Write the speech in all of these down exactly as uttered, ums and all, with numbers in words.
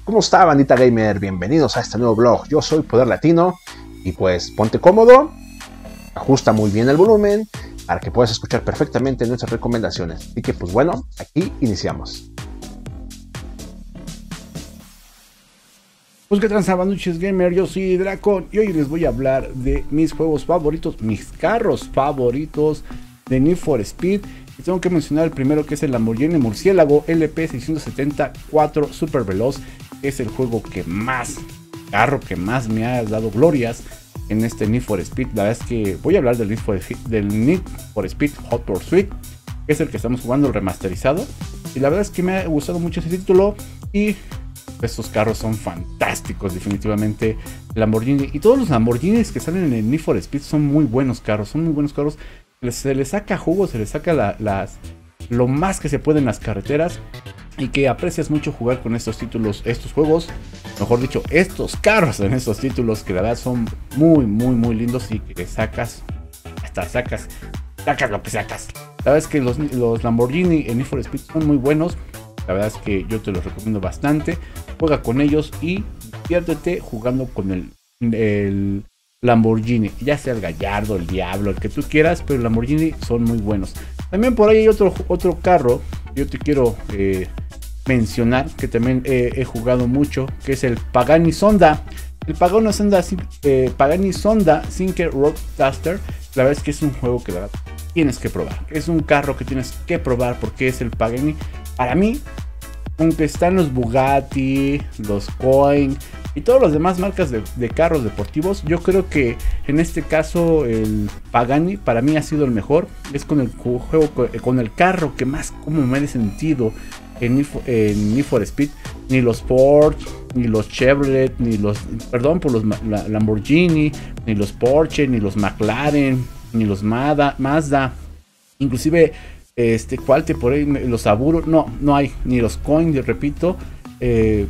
¿Cómo está, bandita gamer? Bienvenidos a este nuevo vlog. Yo soy Poder Latino y pues ponte cómodo, ajusta muy bien el volumen para que puedas escuchar perfectamente nuestras recomendaciones. Así que pues bueno, aquí iniciamos. Pues que transabanduches gamer, yo soy Dracon y hoy les voy a hablar de mis juegos favoritos, mis carros favoritos de Need for Speed. Y tengo que mencionar el primero, que es el Lamborghini Murciélago L P seiscientos setenta cuatro Super Veloz. Es el juego que más, carro que más me ha dado glorias en este Need for Speed. La verdad es que voy a hablar del Need for, del Need for Speed Hot Pursuit, que es el que estamos jugando, el remasterizado. Y la verdad es que me ha gustado mucho ese título y estos carros son fantásticos, definitivamente. Lamborghini y todos los Lamborghinis que salen en el Need for Speed son muy buenos carros, son muy buenos carros. Se les saca jugo, se les saca la, las, lo más que se puede en las carreteras. Y que aprecias mucho jugar con estos títulos, estos juegos, mejor dicho, estos carros en estos títulos, que la verdad son muy, muy, muy lindos y que sacas, hasta sacas, sacas lo que sacas. La verdad es que los, los Lamborghini en Need for Speed son muy buenos. La verdad es que yo te los recomiendo bastante. Juega con ellos y diviértete jugando con el, el Lamborghini, ya sea el Gallardo, el Diablo, el que tú quieras, pero el Lamborghini son muy buenos. También por ahí hay otro, otro carro que yo te quiero eh, mencionar, que también eh, he jugado mucho, que es el Pagani Zonda. El Pagani Zonda, eh, Pagani Zonda Sinker Roadster. La verdad es que es un juego que la verdad tienes que probar. Es un carro que tienes que probar porque es el Pagani. Para mí, aunque están los Bugatti, los Coin y todas las demás marcas de, de carros deportivos, yo creo que en este caso el Pagani para mí ha sido el mejor. Es con el juego, con el carro que más como me he sentido en Need for, en Need for Speed. Ni los Ford, ni los Chevrolet, ni los, perdón, por los la, Lamborghini, ni los Porsche, ni los McLaren, ni los Mazda, Mazda, inclusive este, ¿cuál te por ahí? Los Aburo, no, no hay, ni los Coin, repito, eh,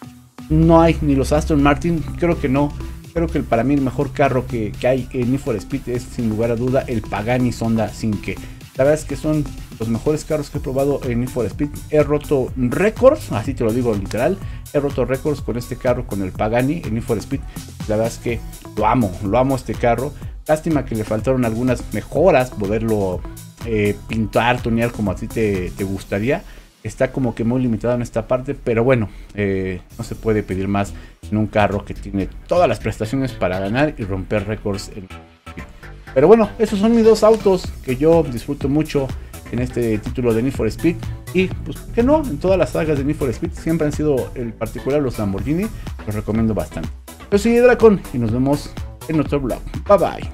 no hay, ni los Aston Martin, creo que no. Creo que para mí el mejor carro que, que hay en Need for Speed es sin lugar a duda el Pagani Zonda Sinke. La verdad es que son los mejores carros que he probado en Need for Speed. He roto récords, así te lo digo literal. He roto récords con este carro, con el Pagani en Need for Speed. La verdad es que lo amo, lo amo este carro. Lástima que le faltaron algunas mejoras, poderlo eh, pintar, tunear como a ti te, te gustaría. Está como que muy limitado en esta parte, pero bueno, eh, no se puede pedir más en un carro que tiene todas las prestaciones para ganar y romper récords. En... Pero bueno, esos son mis dos autos que yo disfruto mucho en este título de Need for Speed. Y pues que no, en todas las sagas de Need for Speed siempre han sido en particular los Lamborghini. Los recomiendo bastante. Yo soy Dracon y nos vemos en otro vlog. Bye bye.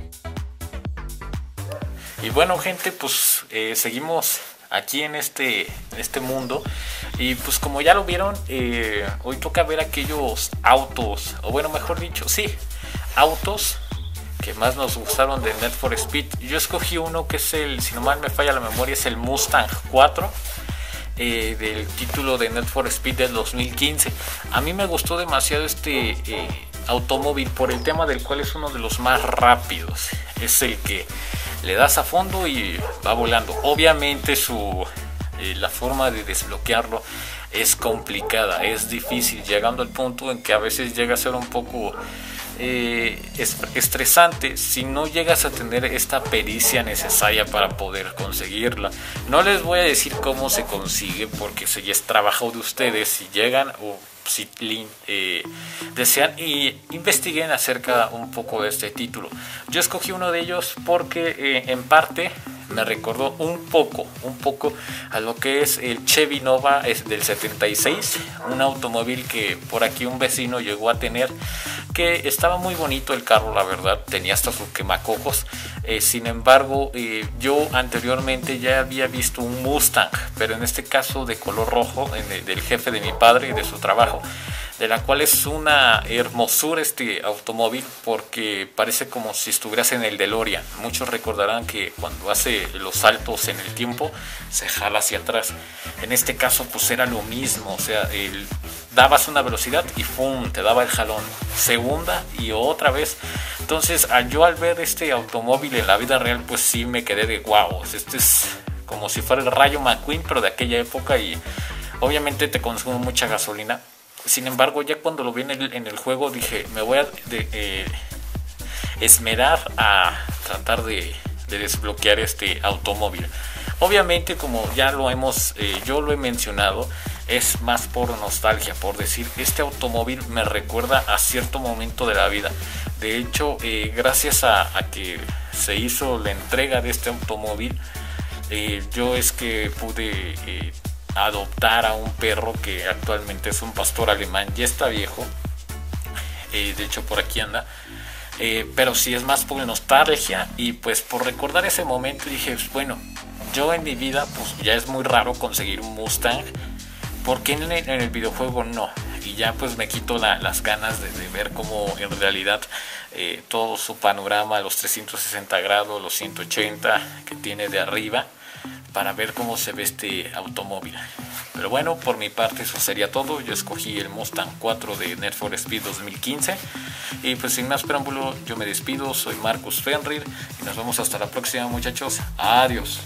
Y bueno, gente, pues eh, seguimos aquí en este, en este mundo. Y pues como ya lo vieron, eh, hoy toca ver aquellos autos, o bueno, mejor dicho, sí, autos que más nos gustaron de Need for Speed. Yo escogí uno que es el, si no mal me falla la memoria, es el Mustang cuatro, eh, del título de Need for Speed del dos mil quince. A mí me gustó demasiado este eh, automóvil por el tema del cual es uno de los más rápidos. Es el que le das a fondo y va volando. Obviamente su eh, la forma de desbloquearlo es complicada, es difícil, llegando al punto en que a veces llega a ser un poco Eh, es estresante si no llegas a tener esta pericia necesaria para poder conseguirla. No les voy a decir cómo se consigue porque ese ya es trabajo de ustedes. Si llegan o si eh, desean y investiguen acerca un poco de este título. Yo escogí uno de ellos porque eh, en parte me recordó un poco, un poco a lo que es el Chevy Nova es del setenta y seis, un automóvil que por aquí un vecino llegó a tener, que estaba muy bonito el carro, la verdad, tenía hasta sus quemacocos. Eh, sin embargo, eh, yo anteriormente ya había visto un Mustang, pero en este caso de color rojo, en el, del jefe de mi padre y de su trabajo, de la cual es una hermosura este automóvil porque parece como si estuvieras en el DeLorean. Muchos recordarán que cuando hace los saltos en el tiempo se jala hacia atrás. En este caso pues era lo mismo, o sea, el, dabas una velocidad y ¡pum!, te daba el jalón, segunda y otra vez. Entonces yo al ver este automóvil en la vida real pues sí me quedé de guau, este es como si fuera el Rayo McQueen pero de aquella época, y obviamente te consume mucha gasolina. sin embargo, ya cuando lo vi en el, en el juego dije, me voy a de, eh, esmerar a tratar de, de desbloquear este automóvil. Obviamente, como ya lo hemos, eh, yo lo he mencionado, es más por nostalgia, por decir, este automóvil me recuerda a cierto momento de la vida. De hecho, eh, gracias a, a que se hizo la entrega de este automóvil, eh, yo es que pude eh, adoptar a un perro que actualmente es un pastor alemán, ya está viejo, eh, de hecho por aquí anda. Eh, pero sí es más por nostalgia y pues por recordar ese momento dije, bueno, yo en mi vida pues ya es muy raro conseguir un Mustang, porque en el, en el videojuego no, y ya pues me quito la, las ganas de, de ver cómo en realidad eh, todo su panorama, los trescientos sesenta grados, los ciento ochenta que tiene de arriba, para ver cómo se ve este automóvil. Pero bueno, por mi parte eso sería todo. Yo escogí el Mustang cuatro de Need for Speed dos mil quince. Y pues sin más preámbulo, yo me despido. Soy Marcus Fenrir y nos vemos hasta la próxima, muchachos. Adiós.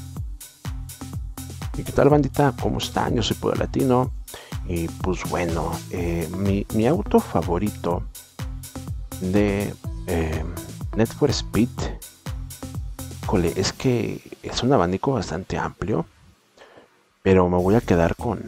¿Y qué tal, bandita? ¿Cómo están? Yo soy Poder Latino. Y pues bueno, eh, mi, mi auto favorito de eh, Need for Speed, híjole, es que es un abanico bastante amplio, pero me voy a quedar con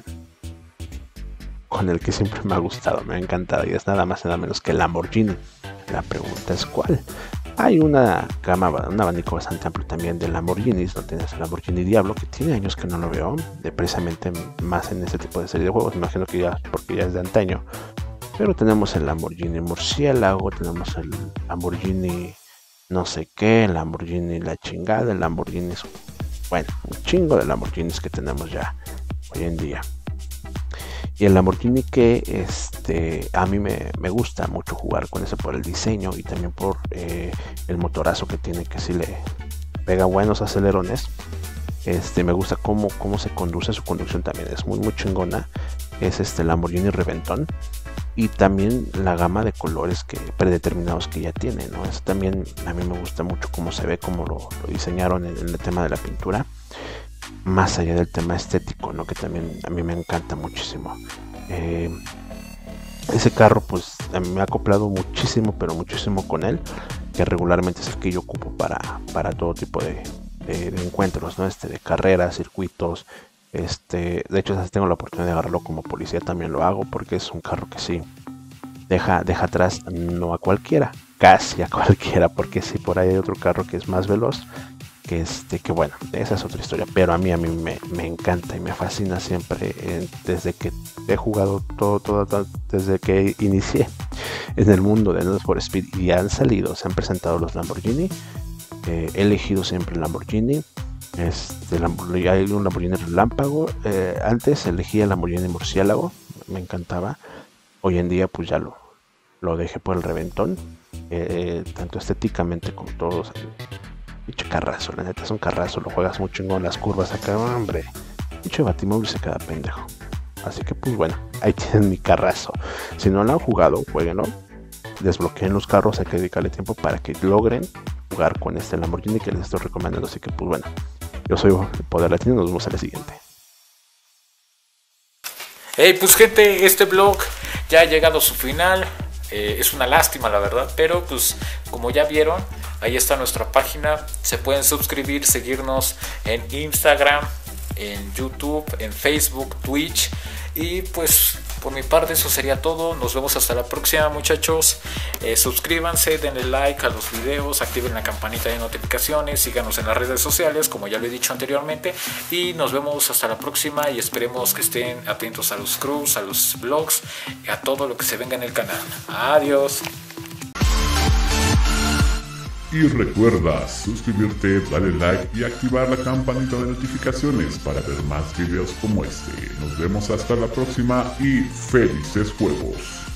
con el que siempre me ha gustado, me ha encantado, y es nada más y nada menos que el Lamborghini. La pregunta es ¿cuál? Hay una gama, un abanico bastante amplio también de Lamborghinis. No tienes el Lamborghini Diablo, que tiene años que no lo veo, de precisamente más en ese tipo de serie de juegos, me imagino que ya, porque ya es de antaño. Pero tenemos el Lamborghini Murciélago, tenemos el Lamborghini no sé qué, el Lamborghini la chingada, el Lamborghini, bueno, un chingo de Lamborghinis que tenemos ya hoy en día. Y el Lamborghini que este a mí me, me gusta mucho jugar con ese por el diseño y también por eh, el motorazo que tiene, que sí le pega buenos acelerones. Este, me gusta cómo, cómo se conduce, su conducción también es muy muy chingona. Es este Lamborghini Reventón. Y también la gama de colores que predeterminados que ya tiene, ¿no? Eso también a mí me gusta mucho cómo se ve, cómo lo, lo diseñaron en, en el tema de la pintura. Más allá del tema estético, ¿no? Que también a mí me encanta muchísimo. Eh, ese carro, pues, a mí me ha acoplado muchísimo, pero muchísimo con él. Que regularmente es el que yo ocupo para, para todo tipo de, de, de encuentros, ¿no? Este, de carreras, circuitos. Este, de hecho, si tengo la oportunidad de agarrarlo como policía, también lo hago, porque es un carro que sí deja, deja atrás, no a cualquiera, casi a cualquiera, porque si por ahí hay otro carro que es más veloz, que este, que bueno, esa es otra historia, pero a mí, a mí me, me encanta y me fascina siempre, eh, desde que he jugado todo, todo, todo, desde que inicié en el mundo de Need for Speed y han salido, se han presentado los Lamborghini, eh, he elegido siempre el Lamborghini. Este, hay un Lamborghini Relámpago, eh, antes elegía el Lamborghini Murciélago, me encantaba. Hoy en día pues ya lo, lo dejé por el Reventón, eh, tanto estéticamente como todos. Dicho carrazo, la neta es un carrazo, lo juegas muy chingón, las curvas acá, hombre. Dicho Batimóvil se queda pendejo. Así que pues bueno, ahí tienen mi carrazo. Si no lo han jugado, jueguenlo. Desbloqueen los carros, hay que dedicarle tiempo para que logren jugar con este Lamborghini que les estoy recomendando. Así que pues bueno, yo soy Poder Latino, nos vemos a la siguiente. Hey, pues gente, este vlog ya ha llegado a su final. Eh, es una lástima la verdad, pero pues como ya vieron, ahí está nuestra página. Se pueden suscribir, seguirnos en Instagram, en YouTube, en Facebook, Twitch. Y pues por mi parte eso sería todo. Nos vemos hasta la próxima, muchachos. Eh, suscríbanse, denle like a los videos, activen la campanita de notificaciones, síganos en las redes sociales como ya lo he dicho anteriormente. Y nos vemos hasta la próxima y esperemos que estén atentos a los crews, a los vlogs, a todo lo que se venga en el canal. Adiós. Y recuerda suscribirte, darle like y activar la campanita de notificaciones para ver más videos como este. Nos vemos hasta la próxima y felices juegos.